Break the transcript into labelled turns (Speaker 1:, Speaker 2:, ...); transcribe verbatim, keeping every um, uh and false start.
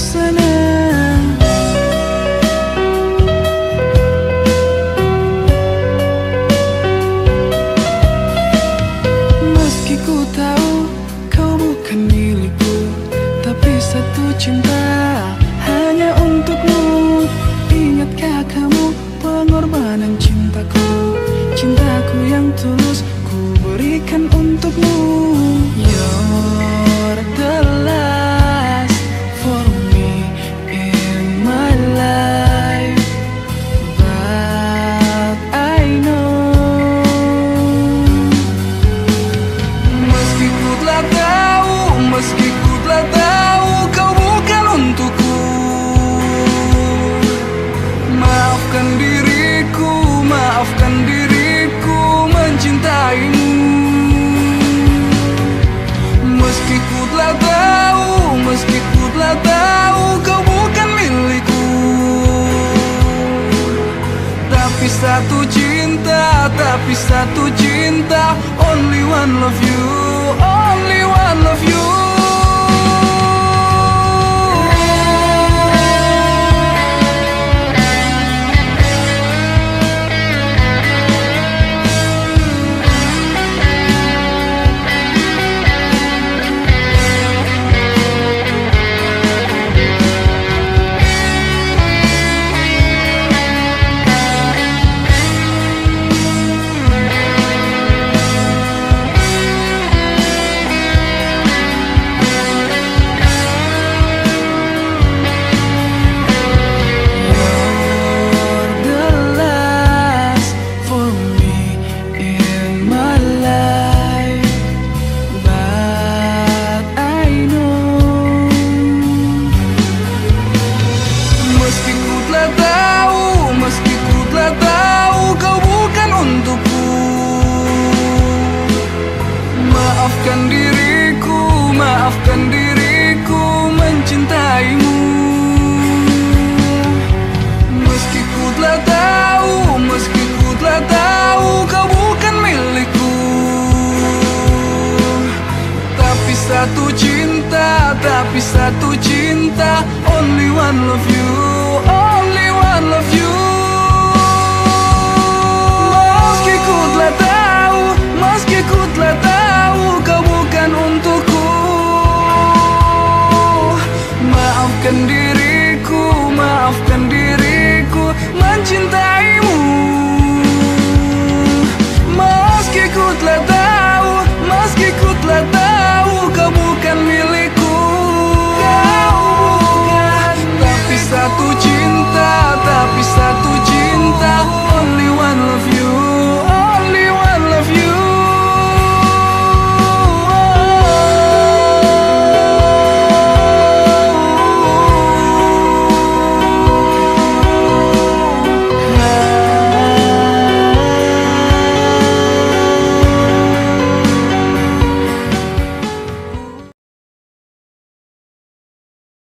Speaker 1: sana. Meski ku tahu kau bukan milikku, tapi satu cinta hanya untukmu. Ingatkah kamu pengorbanan cintaku? Cintaku yang tulus ku berikan untukmu. You're the last for me in my life, but I know meski ku telah tahu, meski ku telah tahu kau bukan untukku. Maafkan diriku, maafkan diriku mencintaimu. Meski ku telah tahu, meski ku telah tahu kau bukan milikku, tapi satu cinta, tapi satu cinta. Only one love you, only one love you. Maafkan diriku, maafkan diriku mencintaimu. Meski ku telah tahu, meski ku telah tahu kau bukan milikku, tapi satu cinta, tapi satu cinta. Only one love you.